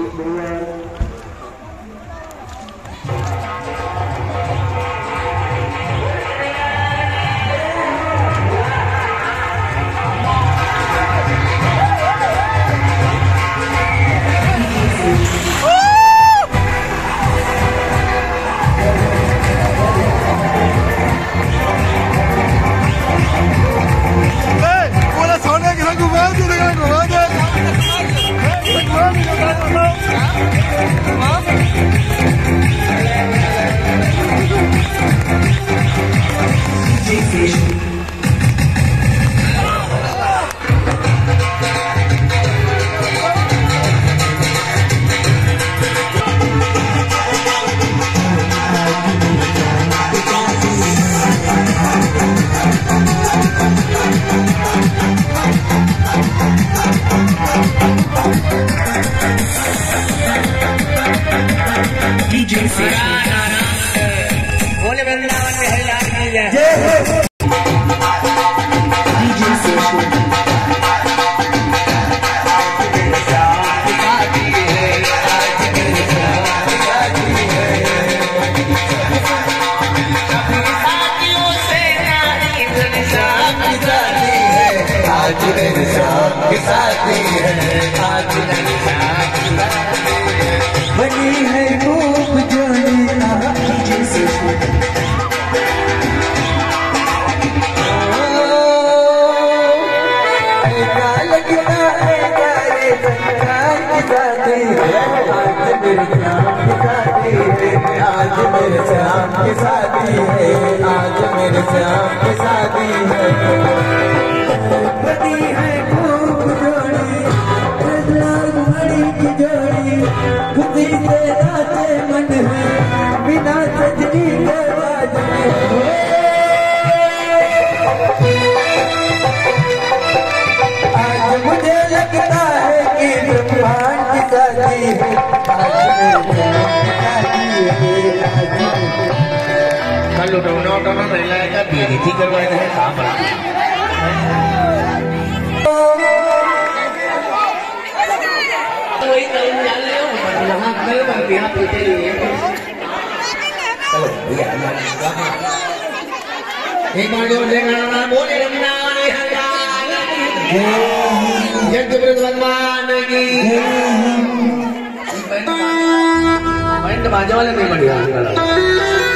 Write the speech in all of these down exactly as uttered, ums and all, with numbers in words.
बोले वृंदावन में हरिलाल की जय। आज मेरे शाम की शादी है, आज मेरे शाम की शादी है, बनी है रूप जोड़ी आपकी जैसी। क्या लगता है प्यारे संसार की शादी है, आज मेरे शाम की शादी है, आज मेरे शाम की शादी है, आज मेरे शाम की शादी है। बनी है खूब जोड़ी मणि की जोड़ी, खुशी से नाचे मन है बिना सजनी के बाज में। आज मुझे लगता है कि ब्रह्मांड की शादी है, आज मेरी शादी है। कल उठौना उठौना महिला का बेइज्जती करवाए थे काम बड़ा। वही कल जान ले यहाँ कल बन गया पीछे लिए। चलो भैया एक बार जोर से गाना बोले वृंदावन यज्ञ भगवान की। बैंड बाजा वाले नहीं बढ़िया।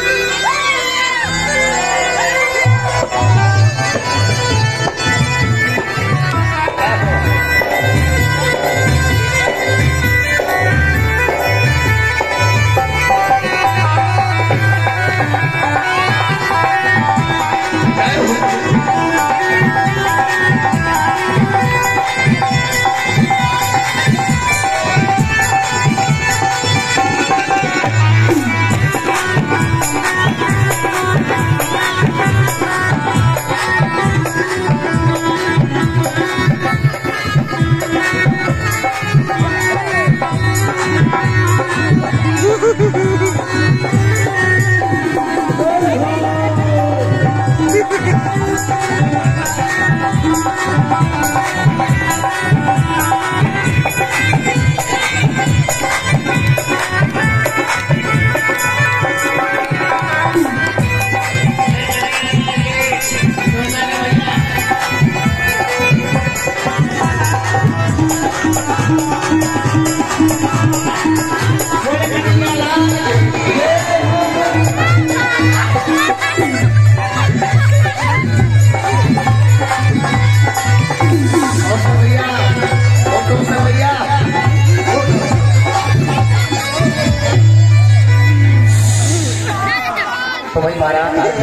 तो भाई मारा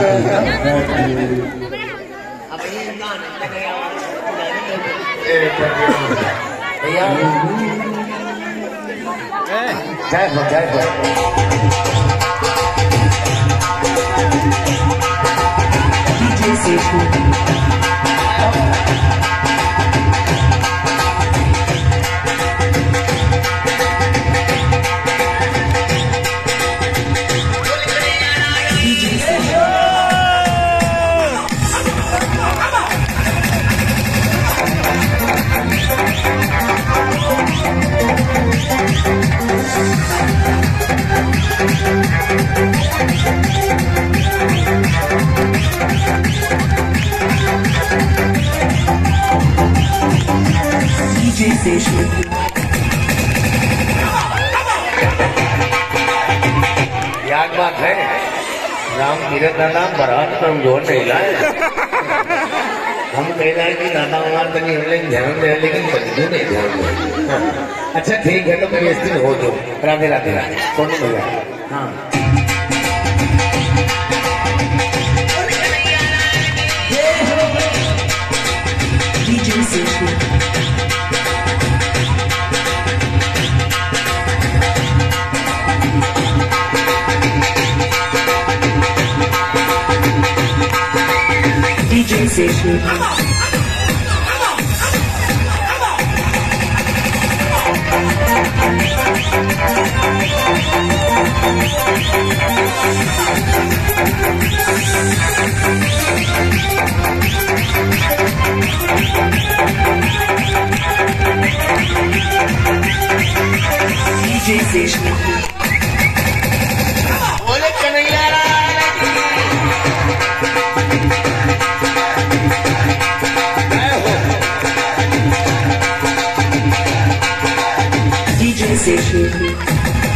भैया जय हो जय हो। Thank you. मजाक बात है। राम तीरथ का नाम बरात पर हम जोर नहीं लाए। हम कह रहे कि राधा कुमार तनी हम लोग ध्यान दे, लेकिन बंधु नहीं ध्यान दे। अच्छा ठीक है, तो मैं इस दिन हो दो। राधे राधे राधे। कौन भैया? हाँ D J Session. D J Session. बोले कन्हैया D J Session.